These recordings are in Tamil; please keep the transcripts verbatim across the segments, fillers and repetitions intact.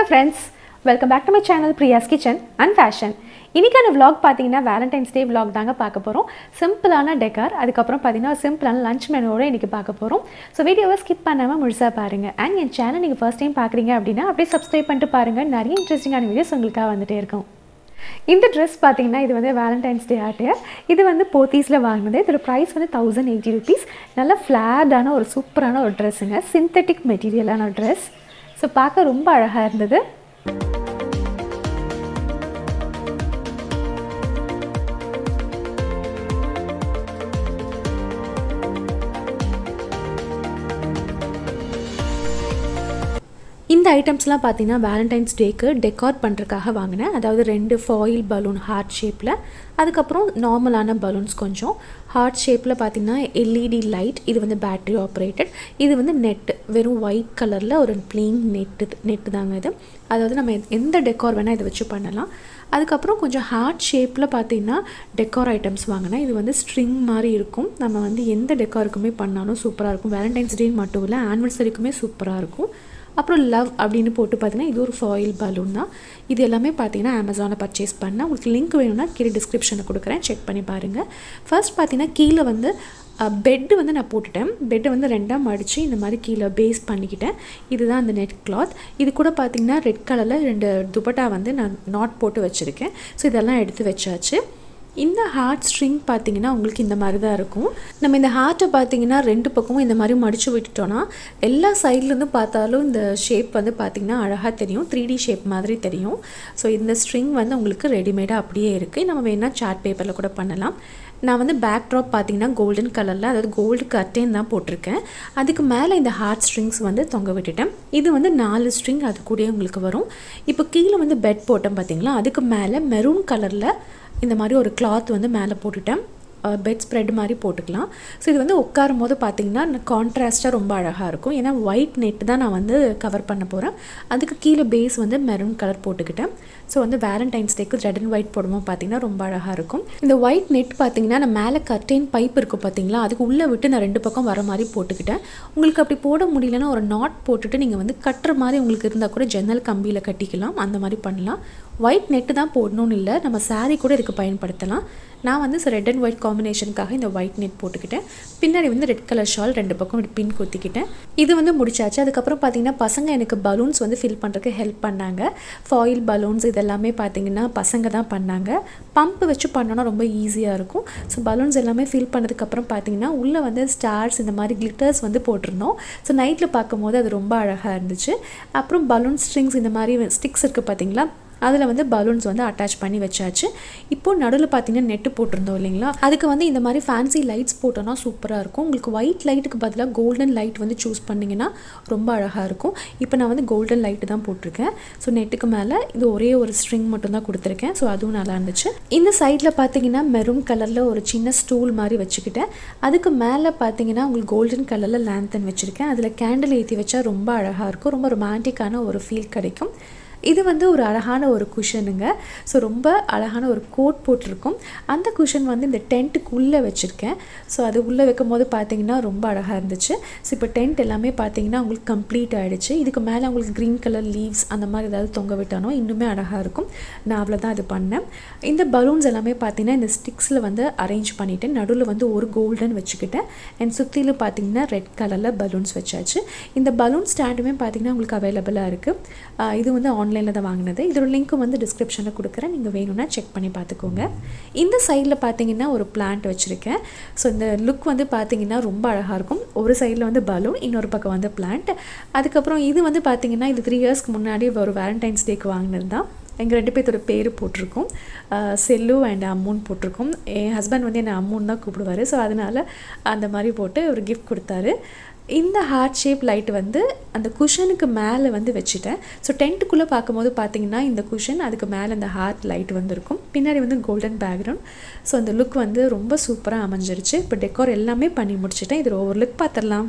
friends, welcome back to my channel Priya's Kitchen and Fashion. இன்னைக்கான vlog பாத்தீங்கன்னா Valentine's Day vlog தாங்க பார்க்க போறோம். சிம்பிளான டெக்கார், அதுக்கு அப்புறம் பாத்தீங்கன்னா சிம்பிளான லஞ்ச் மெனுவோட இன்னைக்கு பார்க்க போறோம். சோ வீடியோவை ஸ்கிப் பண்ணாம முழுசா பாருங்க. and என் சேனல் நீங்க first time பார்க்கறீங்க அப்படினா அப்படியே subscribe பண்ணிட்டு பாருங்க. நிறைய இன்ட்ரஸ்டிங்கான வீடியோஸ் உங்களுக்காக வந்துட்டே இருக்கும். இந்த Dress பாத்தீங்கன்னா இது வந்து Valentine's Day attire. இது வந்து போத்தீஸ்ல வாங்குனது. இதோட price வந்து one thousand eighty rupees. நல்ல flat-ஆன ஒரு சூப்பரான ஒரு Dressங்க. synthetic material-ஆன Dress. சோ பார்க்க ரொம்ப அழகா இருந்தது. இந்த ஐட்டம்ஸ்லாம் பார்த்தீங்கன்னா Valentine's Day-க்கு டெக்கார் பண்ணுறதுக்காக வாங்கினேன். அதாவது ரெண்டு ஃபாயில் பலூன் ஹார்ட் ஷேப்பில், அதுக்கப்புறம் நார்மலான பலூன்ஸ் கொஞ்சம். ஹார்ட் ஷேப்பில் பார்த்தீங்கன்னா எல்இடி லைட், இது வந்து பேட்ரி ஆப்ரேட்டட். இது வந்து நெட்டு, வெறும் ஒயிட் கலரில் ஒரு ப்ளெயின் நெட்டு நெட்டு தாங்க இது. அதாவது நம்ம எந்த டெக்கார் வேணால் இதை வச்சு பண்ணலாம். அதுக்கப்புறம் கொஞ்சம் ஹார்ட் ஷேப்பில் பார்த்தீங்கன்னா டெக்கார் ஐட்டம்ஸ் வாங்கினேன். இது வந்து ஸ்ட்ரிங் மாதிரி இருக்கும். நம்ம வந்து எந்த டெக்காருக்குமே பண்ணாலும் சூப்பராக இருக்கும். Valentine's Day மட்டும் இல்லை, ஆனிவர்சரிக்குமே சூப்பராக இருக்கும். அப்புறம் லவ் அப்படின்னு போட்டு பார்த்தீங்கன்னா இது ஒரு ஃபாயில் பலூன் தான். இது எல்லாமே பார்த்தீங்கன்னா அமேசானில் பர்ச்சேஸ் பண்ணால். உங்களுக்கு லிங்க் வேணும்னா கீழே டிஸ்கிரிப்ஷனில் கொடுக்குறேன், செக் பண்ணி பாருங்கள். ஃபர்ஸ்ட் பார்த்தீங்கன்னா கீழே வந்து பெட்டு வந்து நான் போட்டுட்டேன். பெட்டை வந்து ரெண்டாக மடித்து இந்த மாதிரி கீழே பேஸ் பண்ணிக்கிட்டேன். இதுதான் அந்த நெட் கிளாத். இது கூட பார்த்தீங்கன்னா ரெட் கலரில் ரெண்டு துப்பட்டா வந்து நான் நாட் போட்டு வச்சுருக்கேன். ஸோ இதெல்லாம் எடுத்து வச்சாச்சு. இந்த ஹார்ட் ஸ்ட்ரிங் பார்த்தீங்கன்னா உங்களுக்கு இந்த மாதிரி தான் இருக்கும். நம்ம இந்த ஹார்ட்டை பார்த்தீங்கன்னா ரெண்டு பக்கமும் இந்த மாதிரி மடித்து விட்டுட்டோன்னா எல்லா சைட்லேருந்து பார்த்தாலும் இந்த ஷேப் வந்து பார்த்திங்கன்னா அழகாக தெரியும். த்ரீ டி ஷேப் மாதிரி தெரியும். ஸோ இந்த ஸ்ட்ரிங் வந்து உங்களுக்கு ரெடிமேடாக அப்படியே இருக்குது. நம்ம வேணால் சார்ட் பேப்பரில் கூட பண்ணலாம். நான் வந்து பேக் ட்ராப் பார்த்தீங்கன்னா கோல்டன் கலரில், அதாவது கோல்டு கர்டென் தான் போட்டிருக்கேன். அதுக்கு மேலே இந்த ஹார்ட் ஸ்ட்ரிங்ஸ் வந்து தொங்க விட்டுட்டேன். இது வந்து நாலு ஸ்ட்ரிங் அது கூட உங்களுக்கு வரும். இப்போ கீழே வந்து பெட் போட்டேன் பார்த்தீங்களா, அதுக்கு மேலே மெரூன் கலரில் இந்த மாதிரி ஒரு கிளாத் வந்து மேலே போட்டுட்டேன். பெட் ஸ்ப்ரெட் மாதிரி போட்டுக்கலாம். ஸோ இது வந்து உட்காரும் போது பார்த்தீங்கன்னா கான்ட்ராஸ்ட்டாக ரொம்ப அழகாக இருக்கும். ஏன்னா ஒயிட் நெட் தான் நான் வந்து கவர் பண்ண போகிறேன். அதுக்கு கீழே பேஸ் வந்து மெரூன் கலர் போட்டுக்கிட்டேன். ஸோ வந்து வேலண்டைன்ஸ் டேக்கு ரெட் அண்ட் ஒயிட் போடும்போது பார்த்தீங்கன்னா ரொம்ப அழகாக இருக்கும். இந்த ஒயிட் நெட் பார்த்தீங்கன்னா நான் மேலே கர்டெயின் பைப் இருக்கும் பார்த்தீங்களா, அதுக்கு உள்ளே விட்டு நான் ரெண்டு பக்கம் வர மாதிரி போட்டுக்கிட்டேன். உங்களுக்கு அப்படி போட முடியலன்னா ஒரு நாட் போட்டுட்டு நீங்கள் வந்து கட்டுற மாதிரி உங்களுக்கு இருந்தால் கூட ஜன்னல் கம்பியில் கட்டிக்கலாம். அந்த மாதிரி பண்ணலாம். ஒயிட் நெட்டு தான் போடணும்னு இல்லை, நம்ம சாரீ கூட இதுக்கு பயன்படுத்தலாம். நான் வந்து ரெட் அண்ட் ஒயிட் காம்பினேஷனுக்காக இந்த ஒயிட் நெட் போட்டுக்கிட்டேன். பின்னாடி வந்து ரெட் கலர் ஷால் ரெண்டு பக்கம் பின் குத்திக்கிட்டேன். இது வந்து முடிச்சாச்சு. அதுக்கப்புறம் பார்த்தீங்கன்னா பசங்க எனக்கு பலூன்ஸ் வந்து ஃபில் பண்ணுறதுக்கு ஹெல்ப் பண்ணாங்க. ஃபாயில் பலூன்ஸ் இதெல்லாமே பார்த்தீங்கன்னா பசங்க தான் பண்ணாங்க. பம்ப் வச்சு பண்ணோன்னா ரொம்ப ஈஸியாக இருக்கும். ஸோ பலூன்ஸ் எல்லாமே ஃபில் பண்ணதுக்கப்புறம் பார்த்தீங்கன்னா உள்ளே வந்து ஸ்டார்ஸ் இந்த மாதிரி கிளிட்டர்ஸ் வந்து போட்டிருந்தோம். ஸோ நைட்டில் பார்க்கும்போது அது ரொம்ப அழகாக இருந்துச்சு. அப்புறம் பலூன் ஸ்ட்ரிங்ஸ் இந்த மாதிரி ஸ்டிக்ஸ் இருக்குது பார்த்தீங்களா, அதில் வந்து பலூன்ஸ் வந்து அட்டாச் பண்ணி வச்சாச்சு. இப்போது நடுவில் பார்த்தீங்கன்னா நெட்டு போட்டிருந்தோம் இல்லைங்களா, அதுக்கு வந்து இந்த மாதிரி ஃபேன்சி லைட்ஸ் போட்டோன்னா சூப்பராக இருக்கும். உங்களுக்கு ஒயிட் லைட்டுக்கு பதிலாக கோல்டன் லைட் வந்து சூஸ் பண்ணிங்கன்னா ரொம்ப அழகாக இருக்கும். இப்போ நான் வந்து கோல்டன் லைட்டு தான் போட்டிருக்கேன். ஸோ நெட்டுக்கு மேலே இது ஒரே ஒரு ஸ்ட்ரிங் மட்டும் தான் கொடுத்துருக்கேன். ஸோ அதுவும் நல்லா இருந்துச்சு. இந்த சைடில் பார்த்தீங்கன்னா மெரூன் கலரில் ஒரு சின்ன ஸ்டூல் மாதிரி வச்சுக்கிட்டேன். அதுக்கு மேலே பார்த்தீங்கன்னா உங்களுக்கு கோல்டன் கலரில் லேந்தன் வச்சுருக்கேன். அதில் கேண்டில் ஏற்றி வச்சா ரொம்ப அழகாக இருக்கும். ரொம்ப ரொமான்டிக்கான ஒரு ஃபீல் கிடைக்கும். இது வந்து ஒரு அழகான ஒரு குஷனுங்க. ஸோ ரொம்ப அழகான ஒரு கோட் போட்டிருக்கும். அந்த குஷன் வந்து இந்த டென்ட்டுக்குள்ளே வச்சுருக்கேன். ஸோ அது உள்ளே வைக்கும் போது பார்த்தீங்கன்னா ரொம்ப அழகாக இருந்துச்சு. ஸோ இப்போ டென்ட் எல்லாமே பார்த்தீங்கன்னா உங்களுக்கு கம்ப்ளீட் ஆகிடுச்சு. இதுக்கு மேலே உங்களுக்கு க்ரீன் கலர் லீவ்ஸ் அந்த மாதிரி ஏதாவது தொங்க விட்டானோ இன்னுமே அழகாக இருக்கும். நான் அவ்வளோதான் இது பண்ணேன். இந்த பலூன்ஸ் எல்லாமே பார்த்தீங்கன்னா இந்த ஸ்டிக்ஸில் வந்து அரேஞ்ச் பண்ணிவிட்டேன். நடுவில் வந்து ஒரு கோல்டன் வச்சுக்கிட்டேன். அண்ட் சுற்றிலும் பார்த்தீங்கன்னா ரெட் கலரில் பலூன்ஸ் வச்சாச்சு. இந்த பலூன் ஸ்டாண்டுமே பார்த்தீங்கன்னா உங்களுக்கு அவைலபிளாக இருக்குது. இது வந்து ஆன்லைன் ஆன்லைனில் தான் வாங்கினது. இதோட லிங்க்கும் வந்து டிஸ்கிரிப்ஷனில் கொடுக்குறேன், நீங்கள் வேணும்னா செக் பண்ணி பார்த்துக்கோங்க. இந்த சைடில் பார்த்தீங்கன்னா ஒரு பிளான்ட் வச்சுருக்கேன். ஸோ இந்த லுக் வந்து பார்த்தீங்கன்னா ரொம்ப அழகாக இருக்கும். ஒரு சைடில் வந்து பலூன், இன்னொரு பக்கம் வந்து பிளான்ட். அதுக்கப்புறம் இது வந்து பார்த்தீங்கன்னா இது த்ரீ இயர்ஸ்க்கு முன்னாடி ஒரு வேலண்டைன்ஸ் டேக்கு வாங்கினது தான். எங்கள் ரெண்டு பேர்த்தோட பேர் போட்டிருக்கோம், செல்லு அண்ட் அம்முன்னு போட்டிருக்கோம். என் ஹஸ்பண்ட் வந்து என்னை அம்முன்னு தான் கூப்பிடுவார். ஸோ அதனால் அந்த மாதிரி போட்டு ஒரு கிஃப்ட் கொடுத்தாரு. இந்த ஹார்ட் ஷேப் லைட் வந்து அந்த குஷனுக்கு மேலே வந்து வச்சுட்டேன். ஸோ டென்ட்டுக்குள்ளே பார்க்கும்போது பார்த்தீங்கன்னா இந்த குஷன், அதுக்கு மேலே அந்த ஹார்ட் லைட் வந்துருக்கும். பின்னாடி வந்து கோல்டன் பேக்ரவுண்ட். ஸோ அந்த லுக் வந்து ரொம்ப சூப்பராக அமைஞ்சிருச்சு. இப்போ டெக்கார் எல்லாமே பண்ணி முடிச்சுட்டேன். இதில் ஒவ்வொரு லுக் பார்த்துடலாம்.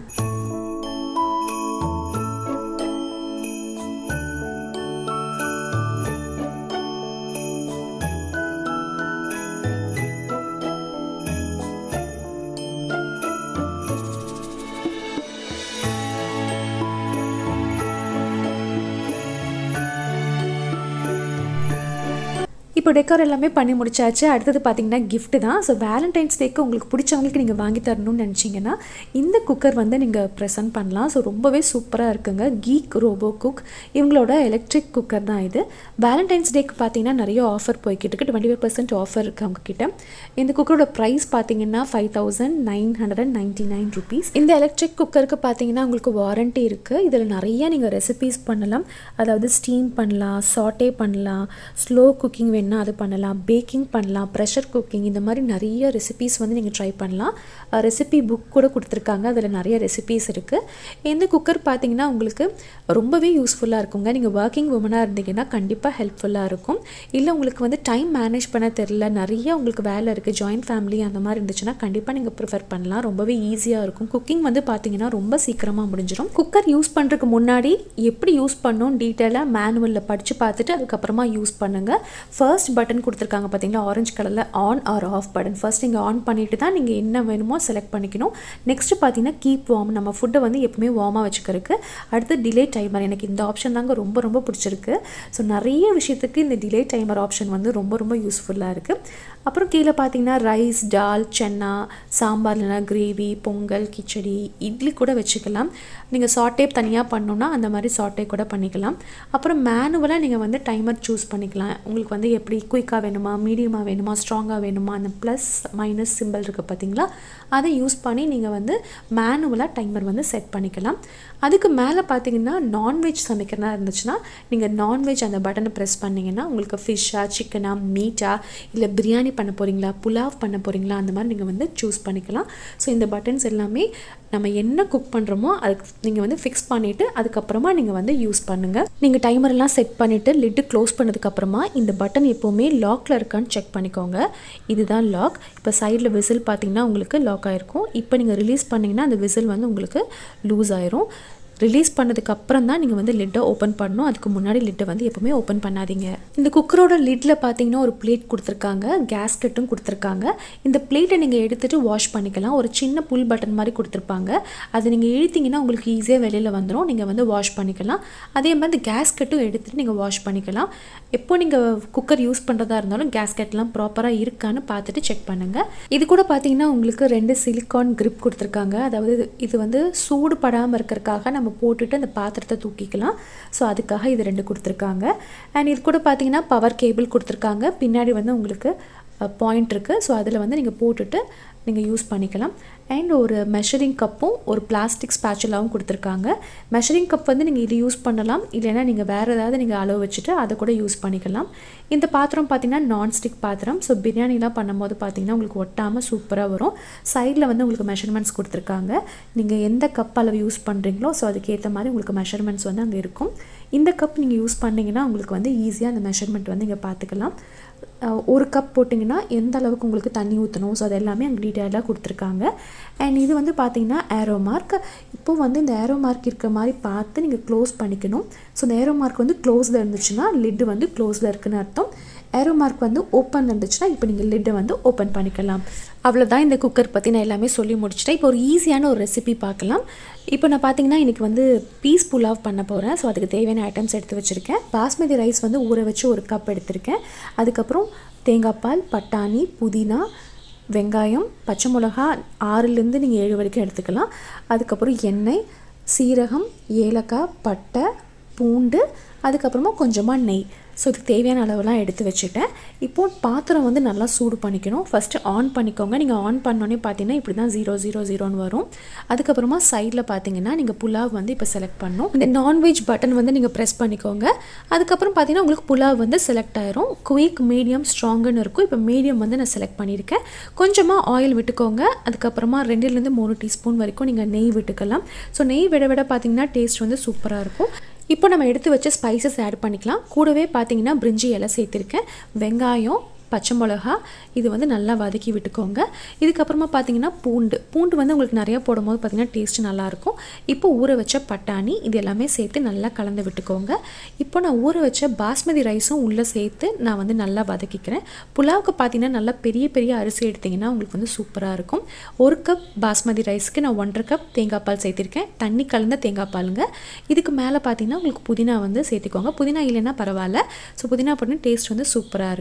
இப்போ டெக்கர் எல்லாமே பண்ணி முடிச்சாச்சு. அடுத்தது பார்த்தீங்கன்னா கிஃப்ட் தான். ஸோ வேலண்டைன்ஸ் டேக்கு உங்களுக்கு பிடிச்சவங்களுக்கு நீங்கள் வாங்கி தரணும்னு நினச்சிங்கன்னா இந்த குக்கர் வந்து நீங்கள் ப்ரெசென்ட் பண்ணலாம். ஸோ ரொம்பவே சூப்பராக இருக்குங்க. கீக் ரோபோகுக் இவங்களோட எலக்ட்ரிக் குக்கர் தான் இது. வேலண்டைன்ஸ் டேக்கு பார்த்தீங்கன்னா நிறைய ஆஃபர் போய்கிட்டு இருக்கு. டுவெண்ட்டி ஃபைவ் பர்சன்ட் ஆஃபர் இருக்குது அவங்கக்கிட்ட. இந்த குக்கரோட ப்ரைஸ் பார்த்தீங்கன்னா five thousand nine hundred and ninety nine rupees. இந்த எலக்ட்ரிக் குக்கருக்கு பார்த்தீங்கன்னா உங்களுக்கு வாரண்ட்டி இருக்குது. இதில் நிறைய நீங்கள் ரெசிபீஸ் பண்ணலாம். அதாவது ஸ்டீம் பண்ணலாம், சாட்டே பண்ணலாம், ஸ்லோ குக்கிங் வேணுன்னா அது பண்ணலாம், பேக்கிங் பண்ணலாம், ப்ரெஷர் குக்கிங், இந்த மாதிரி நிறைய ரெசிபீஸ் வந்து நீங்கள் ட்ரை பண்ணலாம். ரெசிபி புக் கூட கொடுத்துருக்காங்க. அதில் நிறைய ரெசிபீஸ் இருக்குது. இந்த குக்கர் பார்த்தீங்கன்னா உங்களுக்கு ரொம்பவே யூஸ்ஃபுல்லாக இருக்குங்க. நீங்கள் ஒர்க்கிங் உமனாக இருந்தீங்கன்னா கண்டிப்பாக ஹெல்ப்ஃபுல்லாக இருக்கும். இல்லை உங்களுக்கு வந்து டைம் மேனேஜ் பண்ண தெரில, நிறைய உங்களுக்கு வேலை இருக்குது, ஜாயின்ட் ஃபேமிலி அந்த மாதிரி இருந்துச்சுன்னா கண்டிப்பாக நீங்கள் ப்ரிஃபர் பண்ணலாம். ரொம்பவே ஈஸியாக இருக்கும். குக்கிங் வந்து பார்த்தீங்கன்னா ரொம்ப சீக்கிரமாக முடிஞ்சிடும். குக்கர் யூஸ் பண்ணுறதுக்கு முன்னாடி எப்படி யூஸ் பண்ணணும் டீட்டெயிலாக மேனுவலில் படித்து பார்த்துட்டு அதுக்கப்புறமா யூஸ் பண்ணுங்கள். ஃபர்ஸ்ட் பட்டன் கொடுத்துருக்காங்க பார்த்தீங்களா, ஆரஞ்சு கலரில் on or off button. First நீங்கள் ஆன் பண்ணிவிட்டு தான் நீங்கள் என்ன வேணுமோ செலக்ட் பண்ணிக்கணும். நெக்ஸ்ட்டு பார்த்தீங்கன்னா கீப் வார்ம், நம்ம ஃபுட்டை வந்து எப்பவுமே வார்மாக வச்சுக்கிறதுக்கு. அடுத்து டிலே டைமர், எனக்கு இந்த ஆப்ஷன் தாங்க ரொம்ப ரொம்ப பிடிச்சிருக்கு. ஸோ நிறைய விஷயத்துக்கு இந்த டிலே டைமர் ஆப்ஷன் வந்து ரொம்ப ரொம்ப யூஸ்ஃபுல்லாக இருக்குது. அப்புறம் கீழே பார்த்தீங்கன்னா ரைஸ், டால், சென்னா, சாம்பார் இல்லைனா கிரேவி, பொங்கல், கிச்சடி, இட்லி கூட வச்சுக்கலாம். நீங்கள் சாட்டே தனியாக பண்ணணுன்னா அந்த மாதிரி சாட்டே கூட பண்ணிக்கலாம். அப்புறம் மேனுவலாக நீங்கள் வந்து டைமர் சூஸ் பண்ணிக்கலாம். உங்களுக்கு வந்து எப்படி குயிக்காக வேணுமா, மீடியமாக வேணுமா, ஸ்ட்ராங்காக வேணுமா, அந்த ப்ளஸ் மைனஸ் சிம்பிள் இருக்குது பார்த்தீங்களா, அதை யூஸ் பண்ணி நீங்கள் வந்து மேனுவலாக டைமர் வந்து செட் பண்ணிக்கலாம். அதுக்கு மேலே பார்த்தீங்கன்னா நான்வெஜ் சமைக்கிறதா இருந்துச்சுன்னா நீங்கள் நான்வெஜ் அந்த பட்டனை ப்ரெஸ் பண்ணிங்கன்னா உங்களுக்கு ஃபிஷ்ஷா, சிக்கனா, மீட்டா, இல்லை பிரியாணி பண்ண போகிறீங்களா, புலாவ் பண்ண போகிறீங்களா, அந்த மாதிரி நீங்கள் வந்து சூஸ் பண்ணிக்கலாம். ஸோ இந்த பட்டன்ஸ் எல்லாமே நம்ம என்ன குக் பண்ணுறோமோ அதுக்கு நீங்கள் வந்து ஃபிக்ஸ் பண்ணிவிட்டு அதுக்கப்புறமா நீங்கள் வந்து யூஸ் பண்ணுங்கள். நீங்கள் டைமரெல்லாம் செட் பண்ணிவிட்டு லிட்டு க்ளோஸ் பண்ணதுக்கப்புறமா இந்த பட்டன் எப்போவுமே லாக்கில் இருக்கான்னு செக் பண்ணிக்கோங்க. இதுதான் லாக். இப்போ சைடில் விசில் பார்த்தீங்கன்னா உங்களுக்கு லாக் ஆகிருக்கும். இப்போ நீங்கள் ரிலீஸ் பண்ணிங்கன்னா அந்த விசில் வந்து உங்களுக்கு லூஸ் ஆயிரும். ரிலீஸ் பண்ணதுக்கு அப்புறம் தான் நீங்கள் வந்து லிட்டை ஓப்பன் பண்ணணும். அதுக்கு முன்னாடி லிட்டை வந்து எப்போவுமே ஓப்பன் பண்ணாதீங்க. இந்த குக்கரோட லிட்டில் பார்த்தீங்கன்னா ஒரு பிளேட் கொடுத்துருக்காங்க, கேஸ்கெட்டும் கொடுத்துருக்காங்க. இந்த பிளேட்டை நீங்கள் எடுத்துகிட்டு வாஷ் பண்ணிக்கலாம். ஒரு சின்ன புல் பட்டன் மாதிரி கொடுத்துருப்பாங்க. அதை நீங்கள் இழுத்தீங்கன்னா உங்களுக்கு ஈஸியாக வெளியில் வந்துடும். நீங்கள் வந்து வாஷ் பண்ணிக்கலாம். அதே மாதிரி கேஸ்கெட்டும் எடுத்துகிட்டு நீங்கள் வாஷ் பண்ணிக்கலாம். எப்போ நீங்கள் குக்கர் யூஸ் பண்ணுறதா இருந்தாலும் கேஸ்கெட்லாம் ப்ராப்பராக இருக்கான்னு பார்த்துட்டு செக் பண்ணுங்கள். இது கூட பார்த்தீங்கன்னா உங்களுக்கு ரெண்டு சிலிக்கான் கிரிப் கொடுத்துருக்காங்க. அதாவது இது வந்து சூடு படாமல் இருக்கிறதுக்காக நம்ம போட்டுட்டு அந்த பாத்திரத்தை தூக்கிக்கலாம். ஸோ அதுக்காக இது ரெண்டு கொடுத்துருக்காங்க. அண்ட் இது கூட பார்த்தீங்கன்னா பவர் கேபிள் கொடுத்துருக்காங்க. பின்னாடி வந்து உங்களுக்கு பாயிண்ட் இருக்குது. ஸோ அதில் வந்து நீங்கள் போட்டுட்டு நீங்கள் யூஸ் பண்ணிக்கலாம். அண்ட் ஒரு மெஷரிங் கப்பும் ஒரு பிளாஸ்டிக் ஸ்பேச்சுலாவும் கொடுத்துருக்காங்க. மெஷரிங் கப் வந்து நீங்கள் இது யூஸ் பண்ணலாம், இல்லைன்னா நீங்கள் வேறு ஏதாவது நீங்கள் அளவு வச்சுட்டு அதை கூட யூஸ் பண்ணிக்கலாம். இந்த பாத்திரம் பார்த்திங்கன்னா நான்ஸ்டிக் பாத்திரம். ஸோ பிரியாணிலாம் பண்ணும்போது பார்த்திங்கன்னா உங்களுக்கு ஒட்டாமல் சூப்பராக வரும். சைடில் வந்து உங்களுக்கு மெஷர்மெண்ட்ஸ் கொடுத்துருக்காங்க. நீங்கள் எந்த கப் அளவு யூஸ் பண்ணுறீங்களோ ஸோ அதுக்கேற்ற மாதிரி உங்களுக்கு மெஷர்மெண்ட்ஸ் வந்து அங்கே இருக்கும். இந்த கப் நீங்கள் யூஸ் பண்ணிங்கன்னா உங்களுக்கு வந்து ஈஸியாக அந்த மெஷர்மெண்ட் வந்து இங்கே பார்த்துக்கலாம். ஒரு கப் போட்டிங்கன்னா எந்த அளவுக்கு உங்களுக்கு தண்ணி ஊற்றணும் ஸோ அது எல்லாமே அங்கே டீட்டெயிலாக கொடுத்துருக்காங்க. அண்ட் இது வந்து பார்த்திங்கன்னா ஏரோ மார்க். இப்போது வந்து இந்த ஏரோ மார்க் இருக்கிற மாதிரி பார்த்து நீங்கள் க்ளோஸ் பண்ணிக்கணும். ஸோ இந்த ஏரோ மார்க் வந்து க்ளோஸில் இருந்துச்சுன்னா லிட்டு வந்து க்ளோஸில் இருக்குதுன்னு அர்த்தம். ஏரோ மார்க் வந்து ஓப்பன் இருந்துச்சுன்னா இப்போ நீங்கள் லிட்டை வந்து ஓப்பன் பண்ணிக்கலாம். அவ்வளோதான் இந்த குக்கர் பற்றி நான் எல்லாமே சொல்லி முடிச்சிட்டேன். இப்போ ஒரு ஈஸியான ஒரு ரெசிபி பார்க்கலாம். இப்போ நான் பார்த்தீங்கன்னா இன்றைக்கி வந்து பீஸ் புலாவ் பண்ண போகிறேன். ஸோ அதுக்கு தேவையான ஐட்டம்ஸ் எடுத்து வச்சுருக்கேன். பாஸ்மதி ரைஸ் வந்து ஊற வச்சு ஒரு கப் எடுத்திருக்கேன். அதுக்கப்புறம் தேங்காய் பால், பட்டாணி, புதினா, வெங்காயம், பச்சை மிளகா ஆறுலேருந்து நீங்கள் ஏழு வரைக்கும் எடுத்துக்கலாம். அதுக்கப்புறம் எண்ணெய், சீரகம், ஏலக்காய், பட்டை, பூண்டு, அதுக்கப்புறமா கொஞ்சமாக நெய். ஸோ இதுக்கு தேவையான அளவெல்லாம் எடுத்து வச்சுட்டேன். இப்போது பாத்திரம் வந்து நல்லா சூடு பண்ணிக்கணும். ஃபஸ்ட்டு ஆன் பண்ணிக்கோங்க. நீங்கள் ஆன் பண்ணோன்னே பார்த்தீங்கன்னா இப்படி தான் ஜீரோ ஜீரோ ஜீரோன்னு வரும். அதுக்கப்புறமா சைடில் பார்த்தீங்கன்னா நீங்கள் புலாவ் வந்து இப்போ செலக்ட் பண்ணணும். இந்த நான்வெஜ் பட்டன் வந்து நீங்கள் ப்ரெஸ் பண்ணிக்கோங்க. அதுக்கப்புறம் பார்த்தீங்கன்னா உங்களுக்கு புலாவ் வந்து செலக்ட் ஆயிரும். குயிக், மீடியம், ஸ்ட்ராங்குன்னு இருக்கும். இப்போ மீடியம் வந்து நான் செலக்ட் பண்ணியிருக்கேன். கொஞ்சமாக ஆயில் விட்டுக்கோங்க. அதுக்கப்புறமா ரெண்டுலேருந்து மூணு டீஸ்பூன் வரைக்கும் நீங்கள் நெய் விட்டுக்கலாம். ஸோ நெய் விட விட பார்த்தீங்கன்னா டேஸ்ட் வந்து சூப்பராக இருக்கும். இப்போ நம்ம எடுத்து வச்ச ஸ்பைசஸ் ஆட் பண்ணிக்கலாம். கூடவே பார்த்தீங்கன்னா பிரிஞ்சி இலை சேர்த்துருக்கேன். வெங்காயம், பச்சை மிளகா இது வந்து நல்லா வதக்கி விட்டுக்கோங்க. இதுக்கப்புறமா பார்த்தீங்கன்னா பூண்டு பூண்டு வந்து உங்களுக்கு நிறையா போடும்போது பார்த்தீங்கன்னா டேஸ்ட்டு நல்லாயிருக்கும். இப்போ ஊற வச்ச பட்டாணி இது எல்லாமே சேர்த்து நல்லா கலந்து விட்டுக்கோங்க. இப்போ நான் ஊற வச்ச பாஸ்மதி ரைஸும் உள்ளே சேர்த்து நான் வந்து நல்லா வதக்கிக்கிறேன். புலாவுக்கு பார்த்தீங்கன்னா நல்லா பெரிய பெரிய அரிசி எடுத்திங்கன்னா உங்களுக்கு வந்து சூப்பராக இருக்கும். ஒரு கப் பாஸ்மதி ரைஸ்க்கு நான் ஒன்றரை கப் தேங்காய் பால் சேர்த்திருக்கேன். தண்ணி கலந்த தேங்காய் பாலுங்க. இதுக்கு மேலே பார்த்தீங்கன்னா உங்களுக்கு புதினா வந்து சேர்த்துக்கோங்க. புதினா இல்லைன்னா பரவாயில்ல. ஸோ புதினா போட்டு டேஸ்ட் வந்து சூப்பராக இருக்கும்.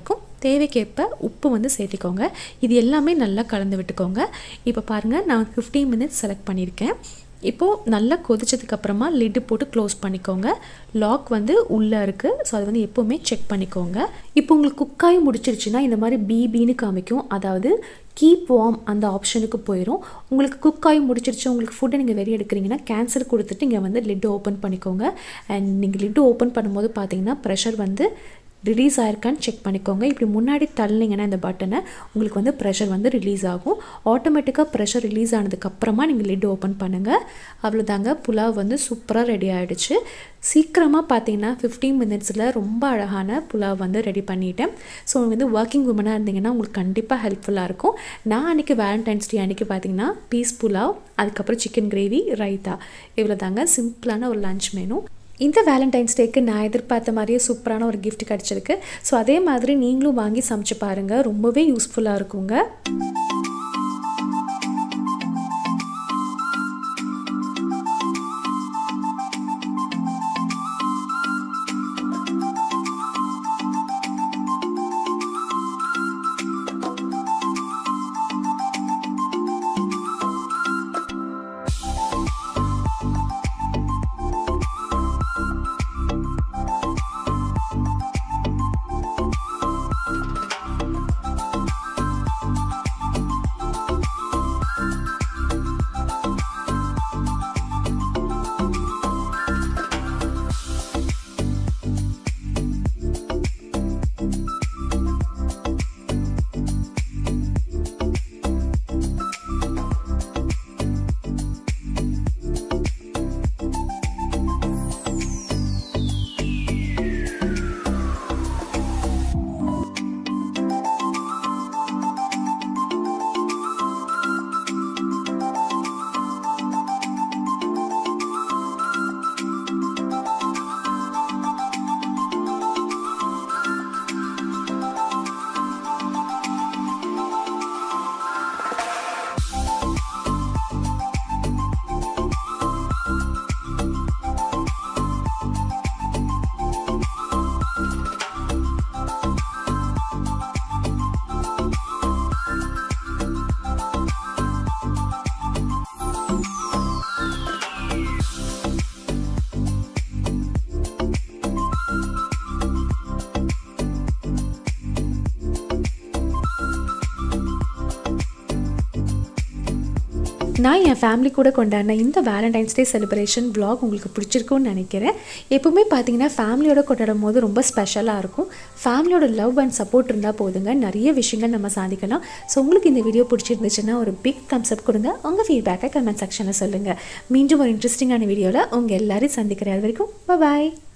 தேவைக்கேற்ப உப்பு வந்து சேர்த்திக்கோங்க. இது எல்லாமே நல்லா கலந்து விட்டுக்கோங்க. இப்போ பாருங்கள், நான் ஃபிஃப்டீன் மினிட்ஸ் செலக்ட் பண்ணியிருக்கேன். இப்போது நல்லா கொதிச்சதுக்கப்புறமா லிட்டு போட்டு க்ளோஸ் பண்ணிக்கோங்க. லாக் வந்து உள்ளே இருக்குது, ஸோ அது வந்து எப்போவுமே செக் பண்ணிக்கோங்க. இப்போ உங்களுக்கு குக்காகி முடிச்சிருச்சுன்னா இந்த மாதிரி பிபின்னு காமிக்கும், அதாவது கீப் வார்ம் அந்த ஆப்ஷனுக்கு போயிடும். உங்களுக்கு குக்காகி முடிச்சிருச்சு, உங்களுக்கு ஃபுட்டை நீங்கள் வெளியே எடுக்கிறீங்கன்னா கேன்சல் கொடுத்துட்டு இங்கே வந்து லிட்டு ஓப்பன் பண்ணிக்கோங்க. அண்ட் நீங்கள் லிட்டு ஓப்பன் பண்ணும்போது பார்த்தீங்கன்னா ப்ரெஷர் வந்து ரிலீஸ் ஆயிருக்கான்னு செக் பண்ணிக்கோங்க. இப்படி முன்னாடி தள்ளினீங்கன்னா இந்த பட்டனை உங்களுக்கு வந்து ப்ரெஷர் வந்து ரிலீஸ் ஆகும். ஆட்டோமேட்டிக்காக ப்ரெஷர் ரிலீஸ் ஆனதுக்கப்புறமா நீங்கள் லிட் ஓப்பன் பண்ணுங்கள். அவ்வளோதாங்க, புலாவ் வந்து சூப்பராக ரெடி ஆகிடுச்சு. சீக்கிரமாக பார்த்தீங்கன்னா ஃபிஃப்டீன் மினிட்ஸில் ரொம்ப அழகான புலாவ் வந்து ரெடி பண்ணிட்டேன். ஸோ வந்து ஒர்க்கிங் உமனாக இருந்தீங்கன்னா உங்களுக்கு கண்டிப்பாக ஹெல்ப்ஃபுல்லாக இருக்கும். நான் அன்றைக்கி வேலண்டைன்ஸ் டே அன்றைக்கி பார்த்தீங்கன்னா பீஸ் புலாவ், அதுக்கப்புறம் சிக்கன் கிரேவி, ரைத்தா, இவ்வளோ தாங்க சிம்பிளான ஒரு லன்ச் மெனு. இந்த வேலண்டைன்ஸ் டேக்கு நான் எதிர்பார்த்த மாதிரியே சூப்பரான ஒரு கிஃப்ட் கிடச்சிருக்கு. ஸோ அதே மாதிரி நீங்களும் வாங்கி சமைச்சு பாருங்கள், ரொம்பவே யூஸ்ஃபுல்லாக இருக்குங்க. நான் என் ஃபேமிலி கூட கொண்டாடின இந்த வேலண்டைன்ஸ் டே செலிப்ரேஷன் vlog உங்களுக்கு பிடிச்சிருக்கும்னு நினைக்கிறேன். எப்பவுமே பார்த்தீங்கன்னா ஃபேமிலியோட கொண்டாடும் போது ரொம்ப ஸ்பெஷலாக இருக்கும். ஃபேமிலியோட லவ் அண்ட் சப்போர்ட் இருந்தால் போதுங்க, நிறைய விஷயங்கள் நம்ம சாதிக்கலாம். ஸோ உங்களுக்கு இந்த வீடியோ பிடிச்சிருந்துச்சுன்னா ஒரு பிக் தம்ஸ் அப் கொடுங்க. உங்கள் ஃபீட்பேக்கை கமெண்ட் செக்ஷனில் சொல்லுங்கள். மீண்டும் ஒரு இன்ட்ரெஸ்டிங்கான வீடியோவில் உங்கள் எல்லாரையும் சந்திக்கிறேன். அது வரைக்கும் பாய்.